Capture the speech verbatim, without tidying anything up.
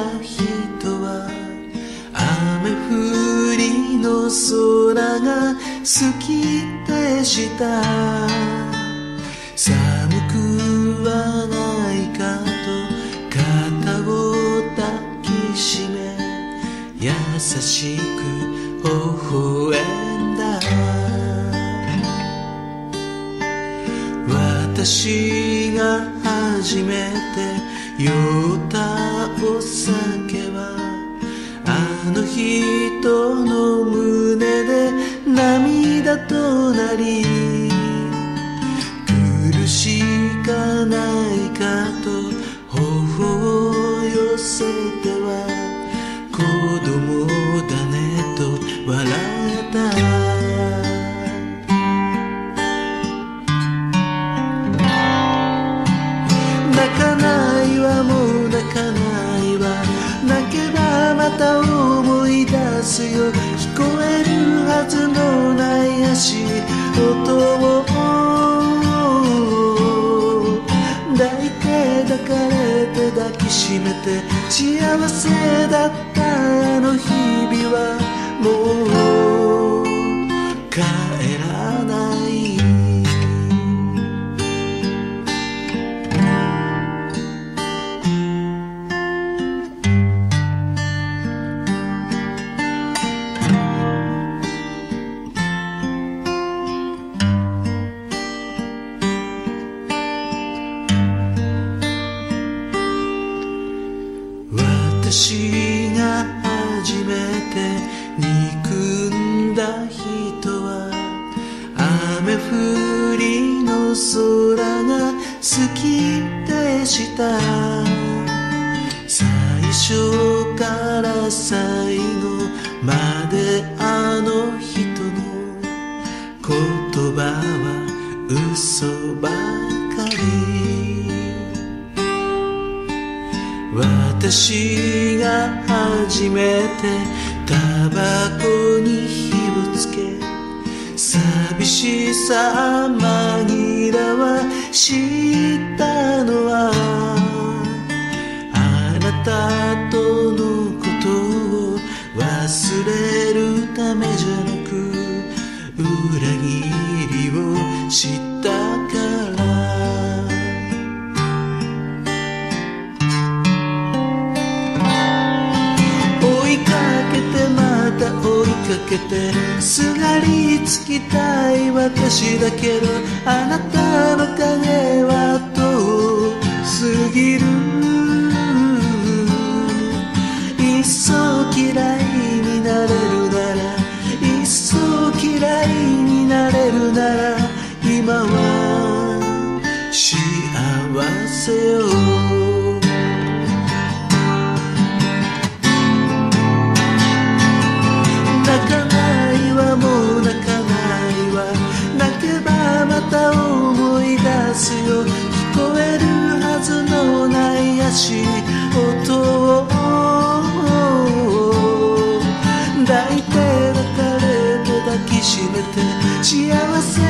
人は雨降りの空が好きでした。寒くはないかと肩を抱きしめ優しく微笑んだ。私が初めて酔ったお酒はあの人の胸で涙となり、苦しかないかと頬を寄せては子供だねと笑った。泣かないわもう泣かないわ、泣けばまた思い出すよ。聞こえるはずのない足音を抱いて抱かれて抱きしめて幸せだったあの日々はもう帰らない。私が初めて憎んだ人は雨降りの空が好きでした。最初から最後まであの人の言葉は嘘ばかり。私が初めてタバコに火をつけ寂しさ紛らわしたのはあなたとのことを忘れるためじゃなく裏切りを知ったから。追いかけてすがりつきたい私だけどあなたの影は遠すぎる。いっそ嫌いになれるならいっそ嫌いになれるなら今は幸せよ。泣かないわもう泣かないわ、泣けばまた思い出すよ。聞こえるはずのない足音を抱いて抱かれて抱きしめて幸せ